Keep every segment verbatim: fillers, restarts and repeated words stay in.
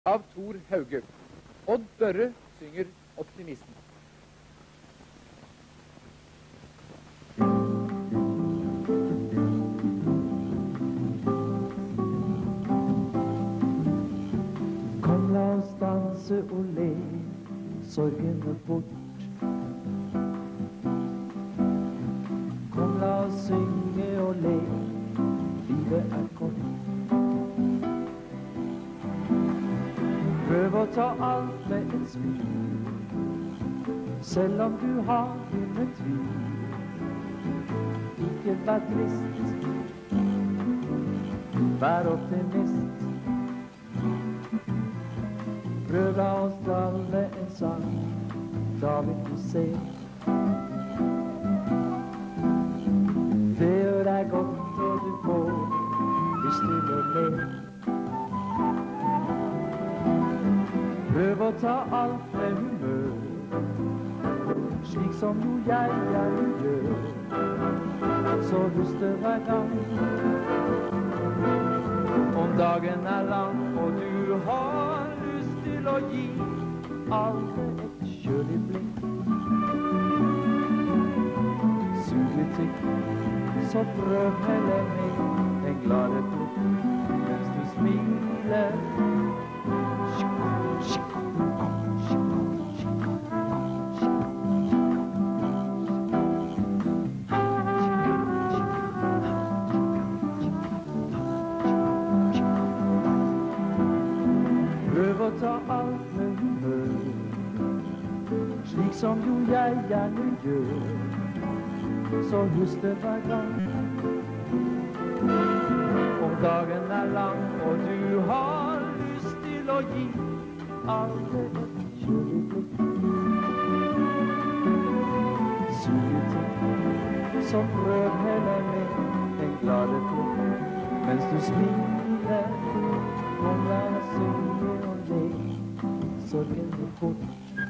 av Thor Hauge. Odd Børre synger Optimisten. Kom, la oss danse og le sorgene bort. Kom, la oss synge og le, livet er kort. Prøv å ta alt med en smil, selv om du har dine tvil. Ikke vær trist, vær optimist. Prøv la oss tale en sang, da vil du se. Det gjør deg godt, og du får lyst til å le. Prøv å ta alt med humør, slik som jo jeg gjerne gjør. Så husk det hver gang, om dagen er lang, og du har lyst til å gi alle et kjølig blikk. Suge til, så prøv heller med en glade blikk, mens du smiler. Prøv å ta alt med humør, slik som jo jeg gjerne gjør. Så husk det hver gang, om dagen er lang, og du har lyst til å gi alle et kjølig blikk. Suge til, så prøv heller med en glade blikk, mens du smiler. Kom, la oss synge og le sorgene bort.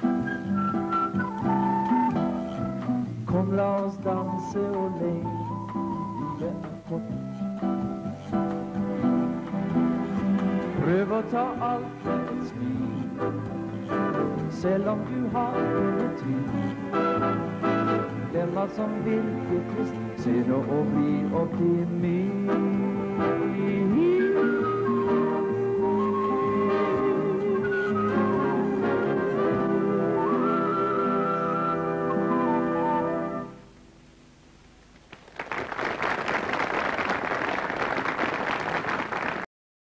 Kom, la oss danse og le, livet er kort. Prøv å ta alt med et smil, selv om du har dine tvil. Glem alt som virker trist, se nå og bli optimist.